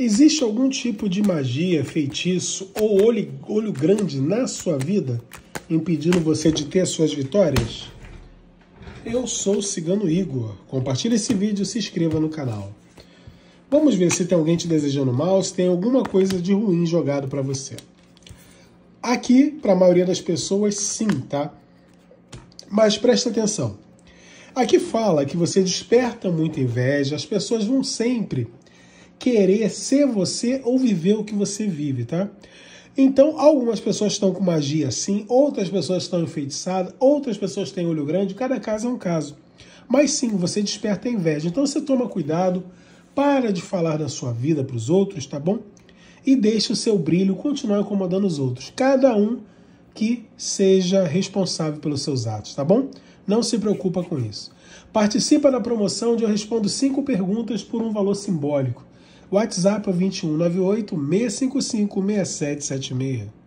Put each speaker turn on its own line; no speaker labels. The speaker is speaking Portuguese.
Existe algum tipo de magia, feitiço ou olho grande na sua vida, impedindo você de ter as suas vitórias? Eu sou o Cigano Igor. Compartilhe esse vídeo e se inscreva no canal. Vamos ver se tem alguém te desejando mal, se tem alguma coisa de ruim jogado para você. Aqui, para a maioria das pessoas, sim, tá? Mas presta atenção. Aqui fala que você desperta muita inveja, as pessoas vão sempre querer ser você ou viver o que você vive, tá? Então, algumas pessoas estão com magia sim, outras pessoas estão enfeitiçadas, outras pessoas têm olho grande, cada caso é um caso. Mas sim, você desperta a inveja. Então você toma cuidado, para de falar da sua vida para os outros, tá bom? E deixe o seu brilho continuar incomodando os outros. Cada um que seja responsável pelos seus atos, tá bom? Não se preocupa com isso. Participa da promoção onde eu respondo 5 perguntas por um valor simbólico. WhatsApp é 2198 655 6776.